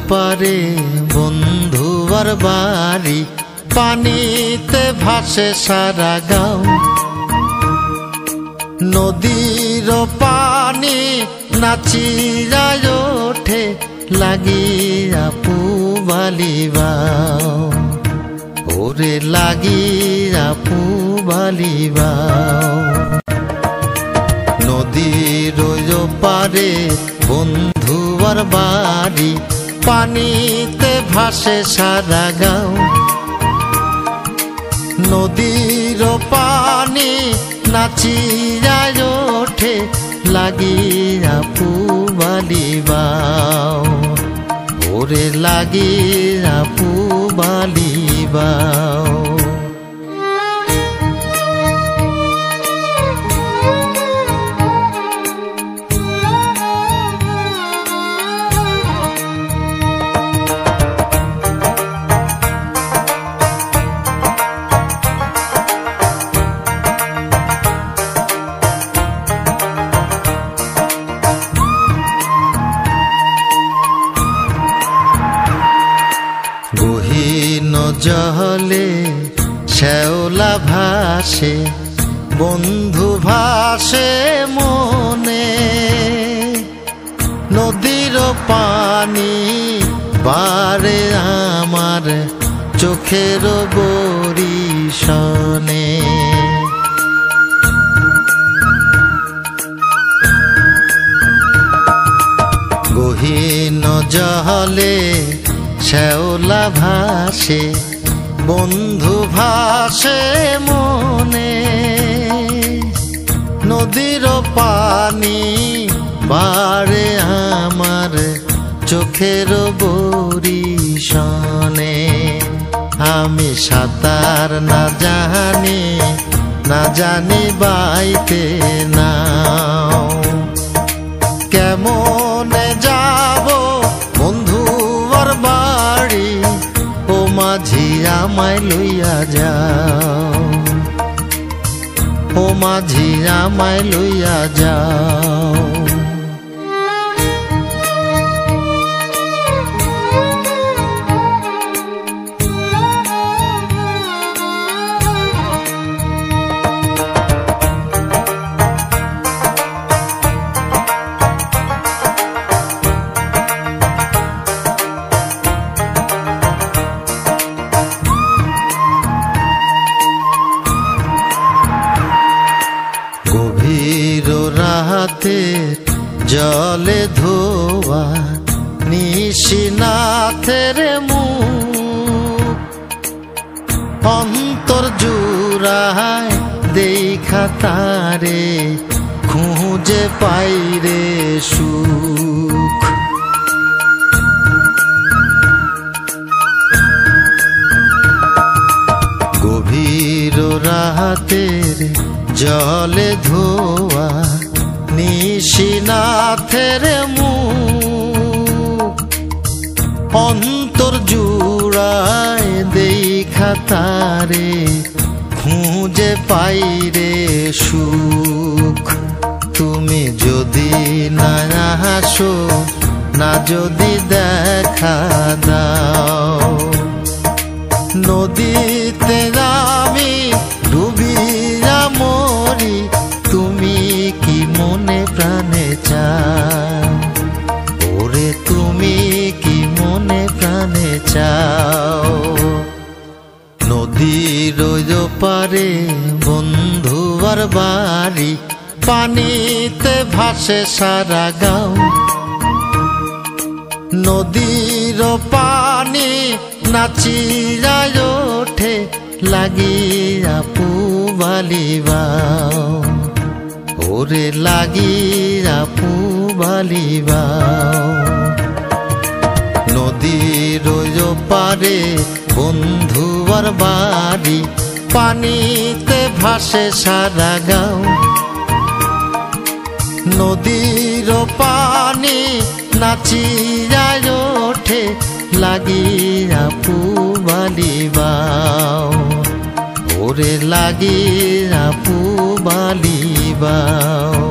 পারে বন্ধুর বাড়ি, পানিতে ভাসে সারা গাঁও। নদীর পানি নাচিয়া ওঠে, লাগিয়া পুবালি বাও, ওরে লাগিয়া পুবালি বাও। নদীর পারে বন্ধুর বাড়ি, পানিতে ভাসে সারা গাঁও। নদীর পানি নাচিয়া ওঠে, লাগিয়া পুবালি বাও, ওরে লাগিয়া পুবালি বাও। গহীন জলে শ্যাওলা ভাসে, বন্ধু ভাসে মনে। নদীর পানি বারে আমার চোখের বরিশনে। গহীন জলে শ্যাওলা ভাসে, বন্ধু ভাসে মনে। নদীর পানি বারে আমার চোখের বরিশনে। আমি সাঁতার না জানি বাইতে নাও, কেমনে যাব বন্ধু আর বাড়ি, ও মাঝি আমায় লইয়া যাও, ও মাঝি আমায় লইয়া যাও। গভীর রাতে জলে ধোয়া নিশিনাথের মুখ, অন্তর জুড়ায় দেখা তারে খুঁজে পাইরে সুখ। গভীর রাতের জলে ধোয়া নিশিনাথের মুখ, অন্তর জুড়ায় দেখা তারে খুঁজে পাইরে সুখ। তুমি যদি না আসো, না যদি দেখা দাও, নদীতে আমি ডুবিয়া মরি, তুমি কি মনে প্রাণে চাও, ওরে তুমি কি মনে প্রাণে চাও। নদীর পারে বন্ধুর বাড়ি, পানিতে ভাসে সারা গাঁও। নদীর পানি নাচিয়া ওঠে, লাগিয়া পুবালি বাও, ওরে লাগিয়া পুবালি বাও। নদীর পারে বন্ধুর বাড়ি, পানিতে ভাসে সারা গাঁও। নদীর পানি নাচিয়া ওঠে, লাগিয়া পুবালি বাও, ওরে লাগিয়া পুবালি বাও।